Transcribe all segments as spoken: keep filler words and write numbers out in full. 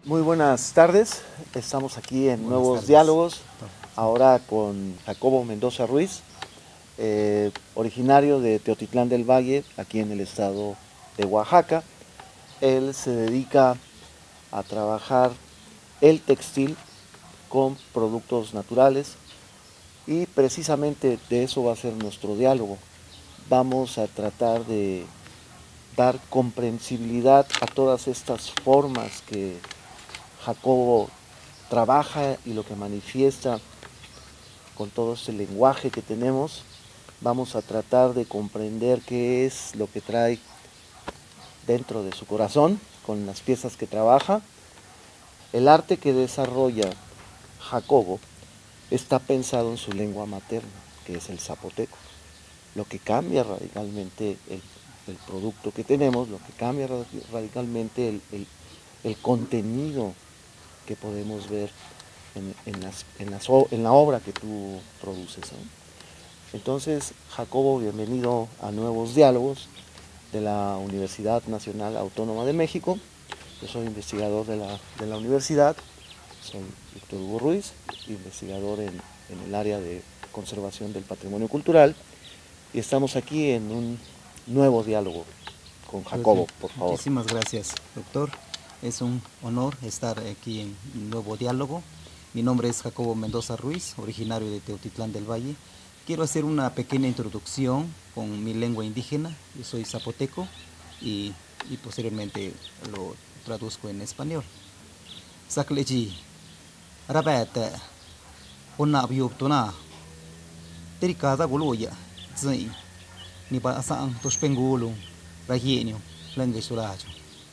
Muy buenas tardes, estamos aquí en Buenas Nuevos tardes. Diálogos, ahora con Jacobo Mendoza Ruiz, eh, originario de Teotitlán del Valle, aquí en el estado de Oaxaca. Él se dedica a trabajar el textil con productos naturales y precisamente de eso va a ser nuestro diálogo. Vamos a tratar de dar comprensibilidad a todas estas formas que Jacobo trabaja y lo que manifiesta con todo este lenguaje que tenemos. Vamos a tratar de comprender qué es lo que trae dentro de su corazón con las piezas que trabaja. El arte que desarrolla Jacobo está pensado en su lengua materna, que es el zapoteco, lo que cambia radicalmente el, el producto que tenemos, lo que cambia radicalmente el, el, el contenido que podemos ver en, en, las, en, las, en la obra que tú produces, ¿no? Entonces, Jacobo, bienvenido a Nuevos Diálogos de la Universidad Nacional Autónoma de México. Yo soy investigador de la, de la universidad, soy Víctor Hugo Ruiz, investigador en, en el área de conservación del patrimonio cultural, y estamos aquí en un nuevo diálogo con Pues, Jacobo, por favor. muchísimas gracias, doctor. Es un honor estar aquí en un nuevo diálogo. Mi nombre es Jacobo Mendoza Ruiz, originario de Teotitlán del Valle. Quiero hacer una pequeña introducción con mi lengua indígena. Yo soy zapoteco y, y posteriormente lo traduzco en español. Sakleji, rabete, una bioptona, tericada guluya, zin, ni pa asang tospengulung, rajienio, lengue surajo.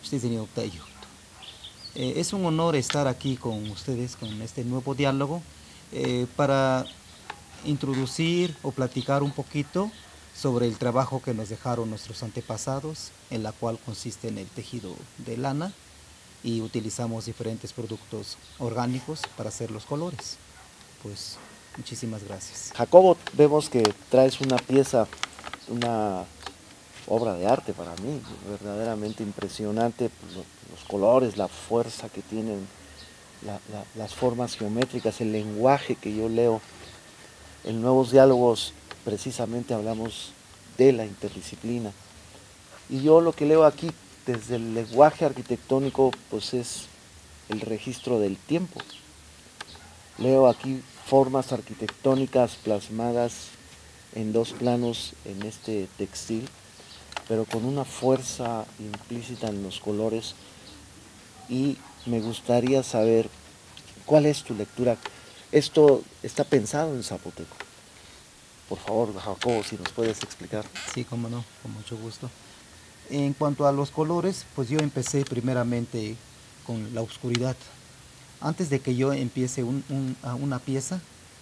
Eh, es un honor estar aquí con ustedes, con este nuevo diálogo, eh, para introducir o platicar un poquito sobre el trabajo que nos dejaron nuestros antepasados, en la cual consiste en el tejido de lana y utilizamos diferentes productos orgánicos para hacer los colores. Pues muchísimas gracias. Jacobo, vemos que traes una pieza, una obra de arte para mí, verdaderamente impresionante, los, los colores, la fuerza que tienen, la, la, las formas geométricas, el lenguaje que yo leo. En Nuevos Diálogos precisamente hablamos de la interdisciplina. Y yo lo que leo aquí desde el lenguaje arquitectónico pues es el registro del tiempo. Leo aquí formas arquitectónicas plasmadas en dos planos en este textil, pero con una fuerza implícita en los colores, y me gustaría saber cuál es tu lectura. Esto está pensado en zapoteco. Por favor, Jacobo, si nos puedes explicar. Sí, cómo no, con mucho gusto. En cuanto a los colores, pues yo empecé primeramente con la oscuridad. Antes de que yo empiece un, un, una pieza,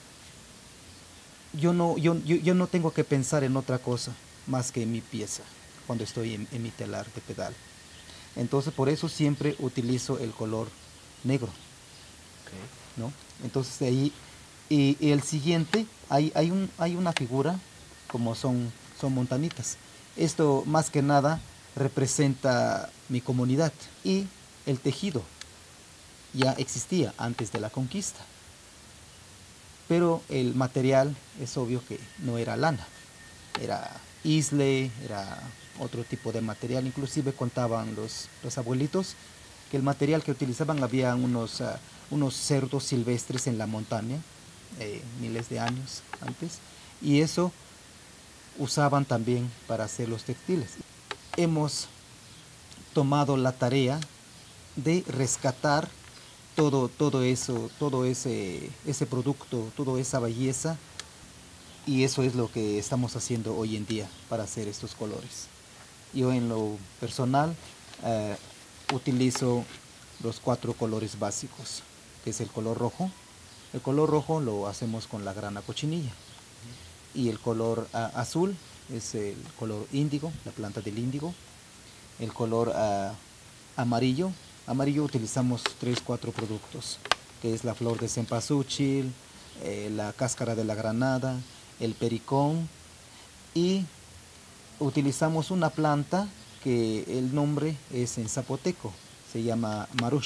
yo no, yo, yo, yo no tengo que pensar en otra cosa más que en mi pieza, cuando estoy en, en mi telar de pedal. Entonces por eso siempre utilizo el color negro, Okay. ¿no? Entonces de ahí, y, y el siguiente, hay, hay, un, hay una figura, como son, son montanitas. Esto más que nada representa mi comunidad, y el tejido ya existía antes de la conquista, pero el material es obvio que no era lana, era isle, era otro tipo de material. Inclusive contaban los, los abuelitos que el material que utilizaban, había unos, uh, unos cerdos silvestres en la montaña, eh, miles de años antes, y eso usaban también para hacer los textiles. Hemos tomado la tarea de rescatar todo, todo eso, todo ese, ese producto, toda esa belleza, y eso es lo que estamos haciendo hoy en día para hacer estos colores. Yo en lo personal eh, utilizo los cuatro colores básicos, que es el color rojo. El color rojo lo hacemos con la grana cochinilla, y el color uh, azul es el color índigo, la planta del índigo. El color uh, amarillo, amarillo utilizamos tres, cuatro productos, que es la flor de cempasúchil, eh, la cáscara de la granada, el pericón, y utilizamos una planta que el nombre es en zapoteco, se llama marush.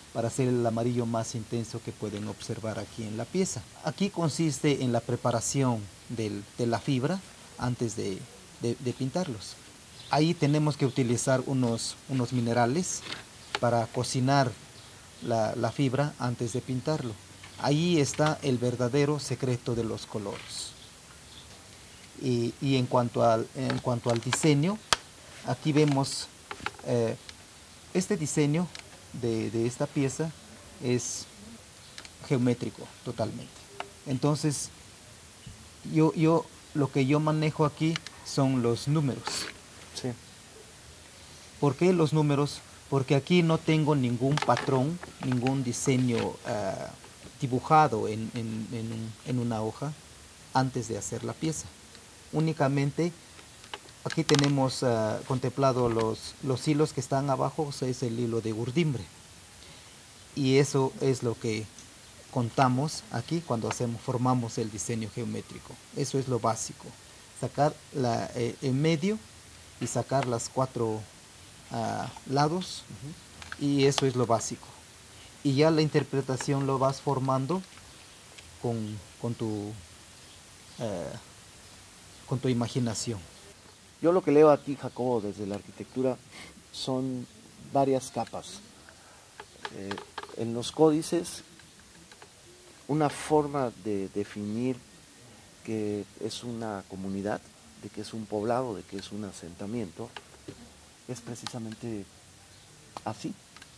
para hacer el amarillo más intenso que pueden observar aquí en la pieza. Aquí consiste en la preparación del, de la fibra antes de, de, de pintarlos. Ahí tenemos que utilizar unos, unos minerales para cocinar la, la fibra antes de pintarlo. Ahí está el verdadero secreto de los colores. Y, y en, cuanto al, en cuanto al diseño, aquí vemos eh, este diseño de, de esta pieza es geométrico totalmente. Entonces, yo, yo, lo que yo manejo aquí son los números. Sí. ¿Por qué los números? Porque aquí no tengo ningún patrón, ningún diseño uh, dibujado en, en, en, un, en una hoja antes de hacer la pieza. Únicamente aquí tenemos uh, contemplado los, los hilos que están abajo, o sea, es el hilo de urdimbre. Y eso es lo que contamos aquí cuando hacemos, formamos el diseño geométrico. Eso es lo básico. Sacar la, eh, el medio y sacar las cuatro uh, lados, uh-huh. Y eso es lo básico. Y ya la interpretación lo vas formando con, con, tu, uh, con tu imaginación. Yo lo que leo aquí, Jacobo, desde la arquitectura, son varias capas. Eh, en los códices, una forma de definir que es una comunidad, de que es un poblado, de que es un asentamiento, es precisamente así,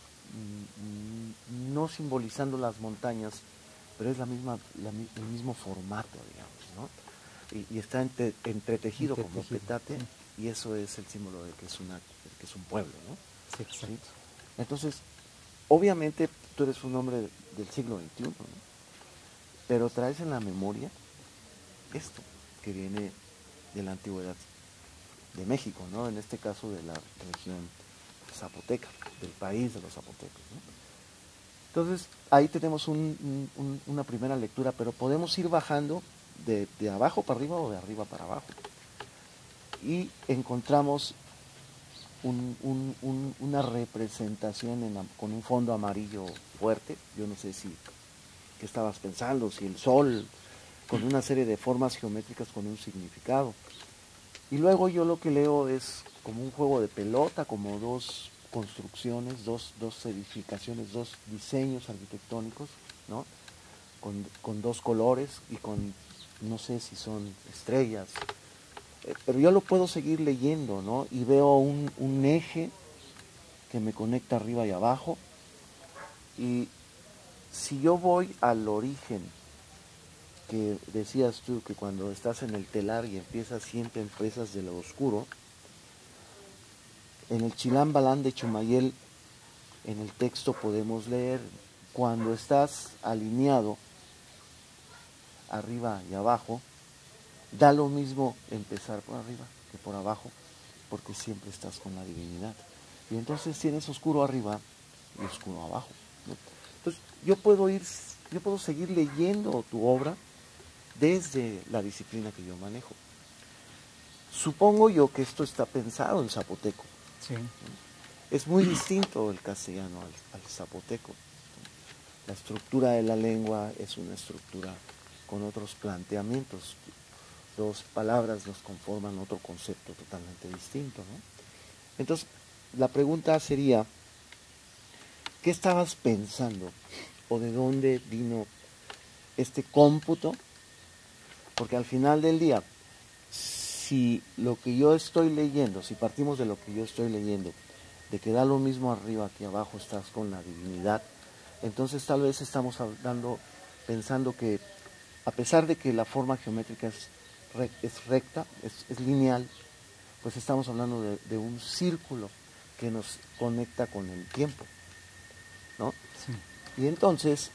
no simbolizando las montañas, pero es la misma, la, el mismo formato, digamos, ¿no? Y, y está entre, entretejido, entretejido como petate, sí. Y eso es el símbolo de que es, una, que es un pueblo, ¿no? Sí, exacto. ¿Sí? Entonces, obviamente tú eres un hombre del siglo veintiuno, ¿no? Pero traes en la memoria esto que viene de la antigüedad de México, ¿no? En este caso de la región zapoteca, del país de los zapotecos, ¿no? Entonces, ahí tenemos un, un, una primera lectura, pero podemos ir bajando de, de abajo para arriba o de arriba para abajo. Y encontramos un, un, un, una representación en, con un fondo amarillo fuerte. Yo no sé si qué estabas pensando, si el sol, con una serie de formas geométricas con un significado. Y luego yo lo que leo es como un juego de pelota, como dos construcciones, dos, dos edificaciones, dos diseños arquitectónicos, ¿no? Con, con dos colores y con, no sé si son estrellas, eh, pero yo lo puedo seguir leyendo, ¿no? Y veo un, un eje que me conecta arriba y abajo, y si yo voy al origen, que decías tú que cuando estás en el telar y empiezas siempre empiezas de lo oscuro, en el Chilam Balán de Chumayel, en el texto podemos leer, cuando estás alineado arriba y abajo, da lo mismo empezar por arriba que por abajo, porque siempre estás con la divinidad. Y entonces tienes oscuro arriba y oscuro abajo, ¿no? Entonces yo puedo ir, yo puedo seguir leyendo tu obra desde la disciplina que yo manejo. Supongo yo que esto está pensado en zapoteco. Sí. Es muy distinto el castellano al, al zapoteco. La estructura de la lengua es una estructura con otros planteamientos. Dos palabras nos conforman otro concepto totalmente distinto, ¿no? Entonces, la pregunta sería, ¿qué estabas pensando? ¿O de dónde vino este cómputo? Porque al final del día, si lo que yo estoy leyendo, si partimos de lo que yo estoy leyendo, de que da lo mismo arriba que abajo estás con la divinidad, entonces tal vez estamos hablando, pensando que a pesar de que la forma geométrica es, es recta, es, es lineal, pues estamos hablando de, de un círculo que nos conecta con el tiempo, ¿no? Sí. Y entonces,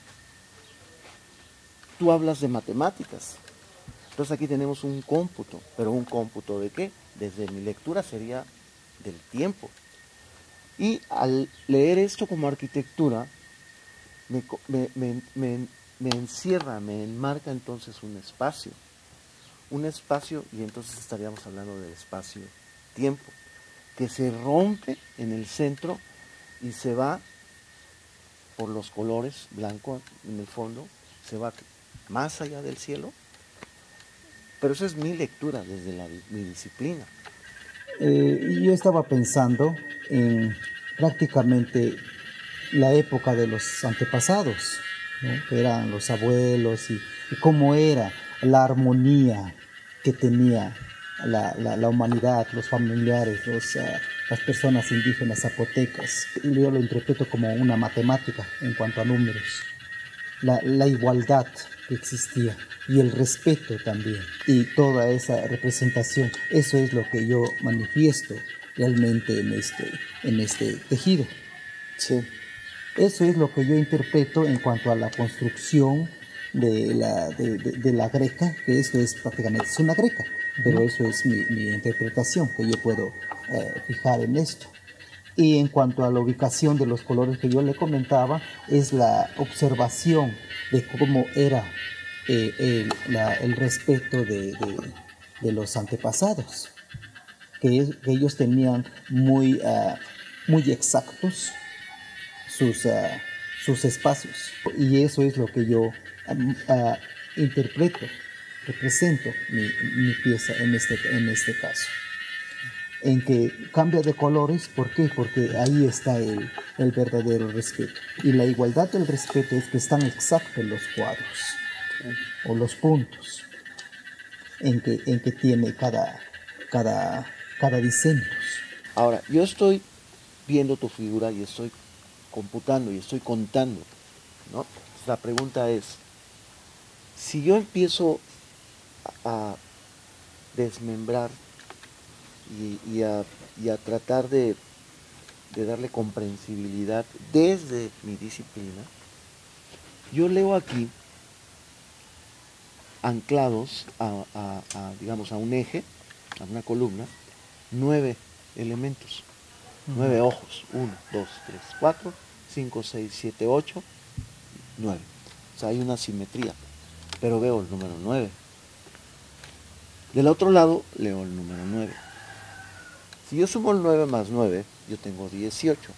tú hablas de matemáticas. Entonces aquí tenemos un cómputo, pero ¿un cómputo de qué? Desde mi lectura sería del tiempo. Y al leer esto como arquitectura, me, me, me, me, me encierra, me enmarca entonces un espacio. Un espacio, y entonces estaríamos hablando del espacio-tiempo, que se rompe en el centro y se va por los colores, blanco en el fondo, se va más allá del cielo. Pero esa es mi lectura desde la, mi disciplina. Eh, yo estaba pensando en prácticamente la época de los antepasados, ¿no? Que eran los abuelos, y, y cómo era la armonía que tenía la, la, la humanidad, los familiares, los, uh, las personas indígenas zapotecas. Yo lo interpreto como una matemática en cuanto a números. La, la igualdad que existía y el respeto también, y toda esa representación, eso es lo que yo manifiesto realmente en este, en este tejido. Sí. Eso es lo que yo interpreto en cuanto a la construcción de la, de, de, de la greca, que esto es prácticamente es una greca, pero eso es mi, mi interpretación que yo puedo eh, fijar en esto. Y en cuanto a la ubicación de los colores que yo le comentaba, es la observación de cómo era eh, el, la, el respeto de, de, de los antepasados, que, es, que ellos tenían muy, uh, muy exactos sus, uh, sus espacios. Y eso es lo que yo um, uh, interpreto, represento mi, mi pieza en este, en este caso. En que cambia de colores, ¿por qué? Porque ahí está el, el verdadero respeto. Y la igualdad del respeto es que están exactos los cuadros o los puntos en que, en que tiene cada, cada, cada diseño. Ahora, yo estoy viendo tu figura y estoy computando y estoy contando, ¿no? La pregunta es, si yo empiezo a, a desmembrar y, y, a, y a tratar de, de darle comprensibilidad desde mi disciplina, yo leo aquí anclados a, a, a, digamos, a un eje, a una columna, nueve elementos, uh-huh. nueve ojos, uno, dos, tres, cuatro, cinco, seis, siete, ocho, nueve. O sea, hay una simetría, pero veo el número nueve. Del otro lado leo el número nueve. Si yo sumo el nueve más nueve, yo tengo dieciocho.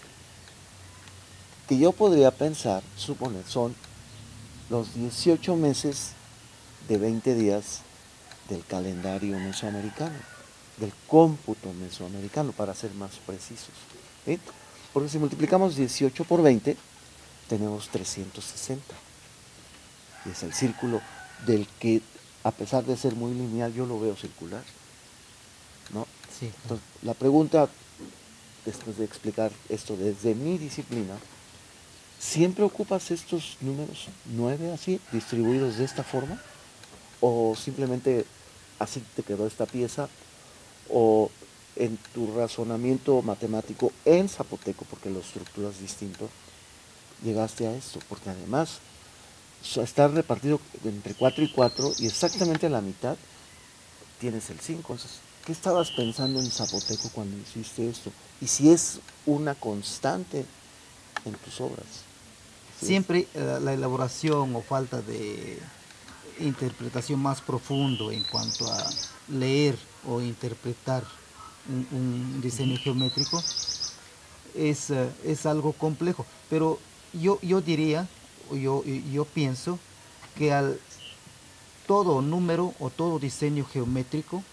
Que yo podría pensar, suponer, son los dieciocho meses de veinte días del calendario mesoamericano, del cómputo mesoamericano, para ser más precisos. ¿Sí? Porque si multiplicamos dieciocho por veinte, tenemos trescientos sesenta. Y es el círculo del que, a pesar de ser muy lineal, yo lo veo circular, ¿no? Sí. Entonces, la pregunta, después de explicar esto desde mi disciplina, ¿siempre ocupas estos números nueve así, distribuidos de esta forma? ¿O simplemente así te quedó esta pieza? ¿O en tu razonamiento matemático en zapoteco, porque la estructura es distinto, llegaste a esto? Porque además está repartido entre cuatro y cuatro y exactamente a la mitad tienes el cinco. Entonces, ¿qué estabas pensando en zapoteco cuando hiciste esto? Y si es una constante en tus obras. ¿Sí? Siempre uh, la elaboración o falta de interpretación más profundo en cuanto a leer o interpretar un, un diseño uh-huh. geométrico es, uh, es algo complejo. Pero yo, yo diría, yo, yo pienso que al todo número o todo diseño geométrico,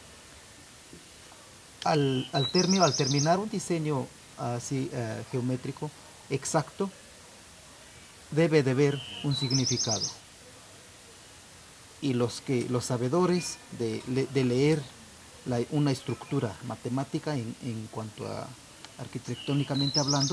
al, al, término, al terminar un diseño así uh, geométrico exacto, debe de haber un significado. Y los, que, los sabedores de, de leer la, una estructura matemática en, en cuanto a arquitectónicamente hablando,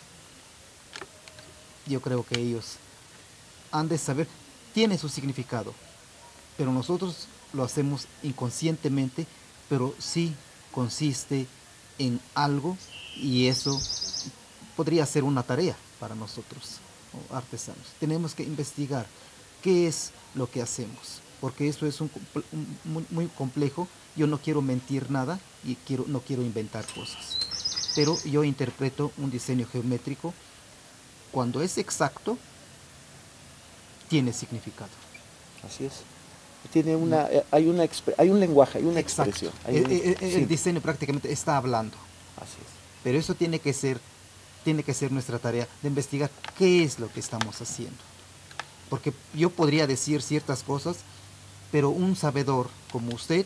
yo creo que ellos han de saber, tiene su significado, pero nosotros lo hacemos inconscientemente, pero sí consiste en algo, y eso podría ser una tarea para nosotros, artesanos. Tenemos que investigar qué es lo que hacemos, porque eso es un, un, muy, muy complejo. Yo no quiero mentir nada y quiero, no quiero inventar cosas, pero yo interpreto un diseño geométrico cuando es exacto, tiene significado. Así es. Tiene una, hay, una, hay un lenguaje, hay una exacto. expresión. Hay el, un, el, el sí. diseño prácticamente está hablando. Así es. Pero eso tiene que ser tiene que ser nuestra tarea de investigar qué es lo que estamos haciendo. Porque yo podría decir ciertas cosas, pero un sabedor como usted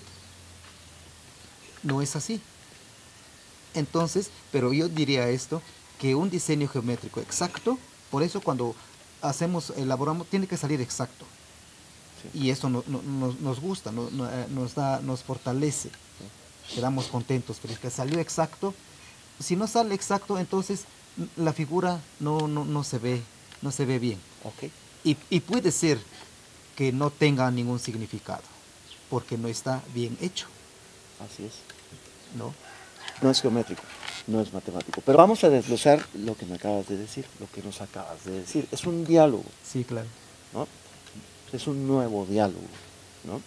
no es así. Entonces, pero yo diría esto, que un diseño geométrico exacto, por eso cuando hacemos, elaboramos, tiene que salir exacto. Sí. Y eso no, no, nos, nos gusta, no, no, nos, da, nos fortalece. Sí. Quedamos contentos, pero es que salió exacto. Si no sale exacto, entonces la figura no, no, no, se, ve, no se ve bien. Okay. Y, y puede ser que no tenga ningún significado, porque no está bien hecho. Así es. ¿No? No es geométrico, no es matemático. Pero vamos a desglosar lo que me acabas de decir, lo que nos acabas de decir. Es un diálogo. Sí, claro. ¿No? Es un nuevo diálogo, ¿no?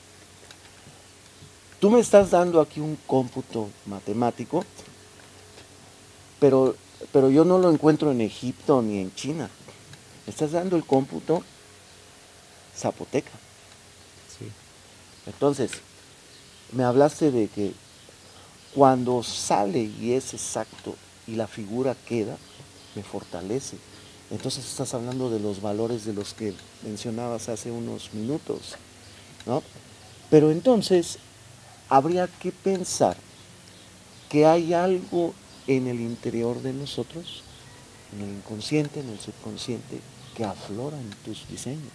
Tú me estás dando aquí un cómputo matemático, pero, pero yo no lo encuentro en Egipto ni en China. Me estás dando el cómputo zapoteca. Sí. Entonces, me hablaste de que cuando sale y es exacto y la figura queda, me fortalece. Entonces estás hablando de los valores de los que mencionabas hace unos minutos, ¿no? Pero entonces habría que pensar que hay algo en el interior de nosotros, en el inconsciente, en el subconsciente, que aflora en tus diseños,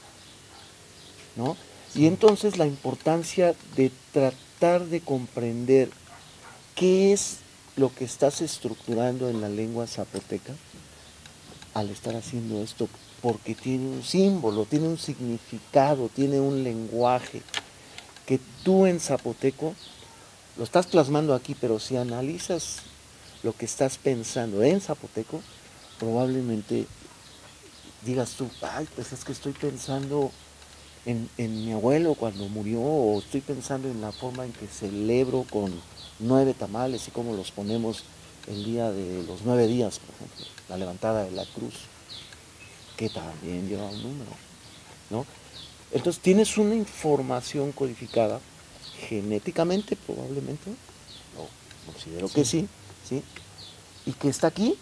¿no? Sí. Y entonces la importancia de tratar de comprender qué es lo que estás estructurando en la lengua zapoteca al estar haciendo esto, porque tiene un símbolo, tiene un significado, tiene un lenguaje que tú en zapoteco lo estás plasmando aquí, pero si analizas lo que estás pensando en zapoteco, probablemente digas tú, ay, pues es que estoy pensando en, en mi abuelo cuando murió, o estoy pensando en la forma en que celebro con nueve tamales y cómo los ponemos el día de los nueve días, por ejemplo, la levantada de la cruz, que también lleva un número, ¿no? Entonces tienes una información codificada genéticamente, probablemente, lo considero sí. que sí, sí, y que está aquí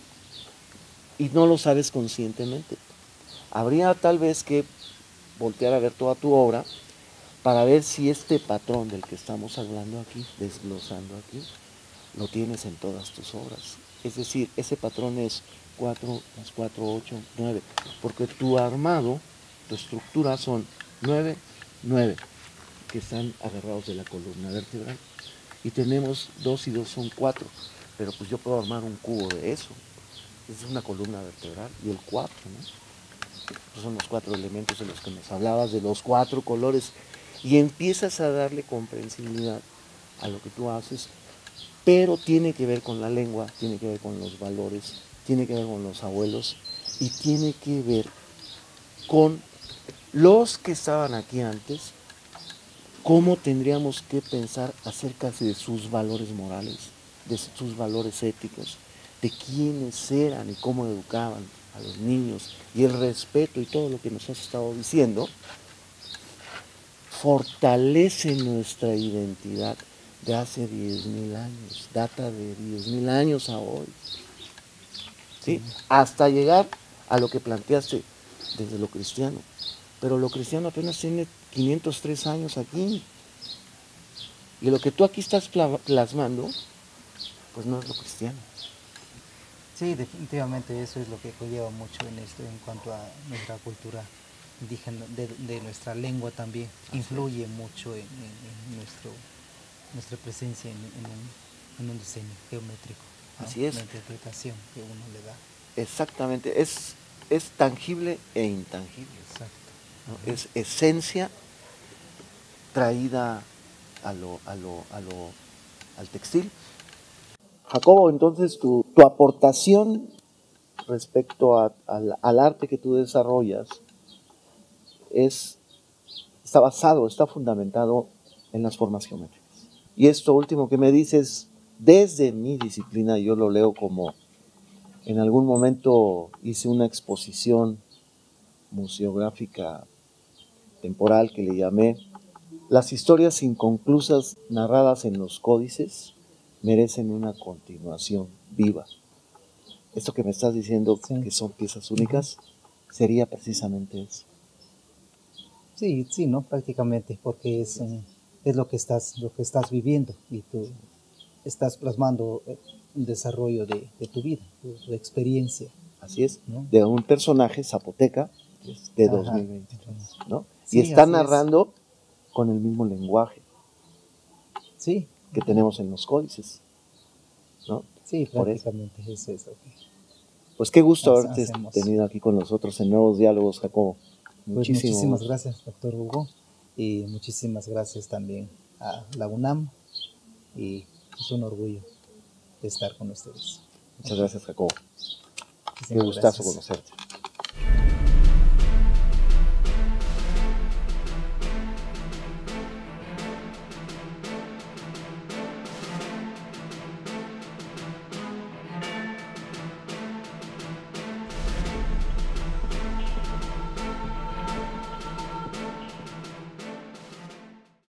y no lo sabes conscientemente. Habría tal vez que voltear a ver toda tu obra para ver si este patrón del que estamos hablando aquí, desglosando aquí, lo tienes en todas tus obras. Es decir, ese patrón es cuatro más cuatro, ocho, nueve, porque tu armado, tu estructura son nueve, nueve, que están agarrados de la columna vertebral. Y tenemos dos y dos son cuatro, pero pues yo puedo armar un cubo de eso. Esa es una columna vertebral y el cuatro, ¿no? Estos son los cuatro elementos de los que nos hablabas, de los cuatro colores, y empiezas a darle comprensibilidad a lo que tú haces, pero tiene que ver con la lengua, tiene que ver con los valores, tiene que ver con los abuelos y tiene que ver con los que estaban aquí antes, cómo tendríamos que pensar acerca de sus valores morales, de sus valores éticos, de quiénes eran y cómo educaban a los niños, y el respeto y todo lo que nos has estado diciendo, fortalece nuestra identidad de hace diez mil años, data de diez mil años a hoy, ¿sí? Hasta llegar a lo que planteaste desde lo cristiano. Pero lo cristiano apenas tiene quinientos tres años aquí. Y lo que tú aquí estás plasmando, pues no es lo cristiano. Sí, definitivamente eso es lo que conlleva mucho en esto en cuanto a nuestra cultura indígena, de, de nuestra lengua también. Así influye es. mucho en, en, en nuestro, nuestra presencia en, en, un, en un diseño geométrico, ¿no? Así es. La interpretación que uno le da. Exactamente, es, es tangible e intangible. Exacto. ¿No? Es esencia traída a lo, a lo, a lo, al textil. Jacobo, entonces tu, tu aportación respecto a, al, al arte que tú desarrollas es, está basado, está fundamentado en las formas geométricas. Y esto último que me dices, desde mi disciplina, yo lo leo como, en algún momento hice una exposición museográfica temporal que le llamé Las historias inconclusas narradas en los códices merecen una continuación viva. esto que me estás diciendo, Sí. que son piezas únicas, sería precisamente eso. Sí, sí, ¿no? Prácticamente, porque es, un- es lo que estás, lo que estás viviendo y tú estás plasmando eh, un desarrollo de, de tu vida, tu, tu experiencia, Así es, ¿no? de un personaje zapoteca de Ajá. dos mil veintitrés, ¿no? Y Sí, está así es. narrando con el mismo lenguaje Sí, que tenemos en los códices, ¿no? sí, Por eso. prácticamente eso es lo que Pues qué gusto hace- haberte hacemos. tenido aquí con nosotros en Nuevos Diálogos, Jacobo. Pues Muchísimo muchísimas gusto. gracias, doctor Hugo, y muchísimas gracias también a la UNAM, y es un orgullo de estar con ustedes. Muchas gracias, Jacobo. Qué Muchísimas gustazo gracias. conocerte.